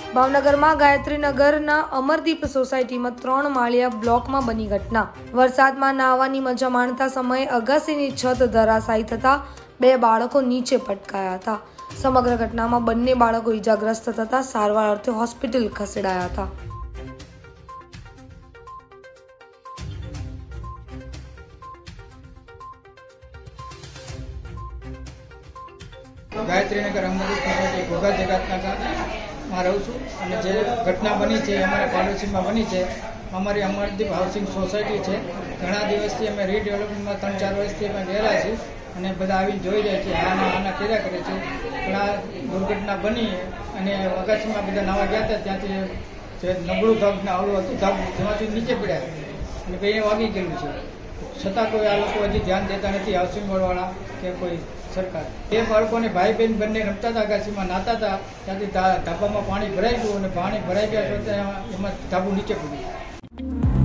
भावनगर में गायत्री नगर अमरदीप सोसायटी में 3 माळिया ब्लॉक में बनी घटना। वरसाद में नाहवानी मजा माणता समय अगासीनी छत धराशायी थता 2 बाळको नीचे पटकाया था। समग्र घटना में बंने बाळको इजाग्रस्त थता सारवार अर्थे होस्पिटल खसेडाया था। गायत्री नगर अमरदीप सोसायटी घोघा जगतनगर में रहूँ छूँ और जे घटना बनी है अमरा पाड़ोशी में बनी है। अमरी अमरदीप हाउसिंग सोसायटी है। घना दिवस अमे रिडेवलपमेंट में 3-4 वर्ष अमे गयेला छे अने बधा आवीने जोई जाय छे, आना आना कर्या करे छे। पण आ दुर्घटना बनी अने अगासी में बधा नावा गया था, त्यांथी जे नबळुं धब ने आवळुं हतुं धब तेमांथी नीचे पड्या अने बेने वागी गयुं छे। छतां कोई आ लोको हजी ध्यान देता नहीं, हाउसिंग बोर्डवाळा के कोई सरकार। ये बाळको ने भाई बहन बंने रमता था, अगासी में नाता था, त्यांथी धाबा में पाणी भराई गयुं अने पाणी भराई गया तो एमां धाबुं नीचे पड्युं।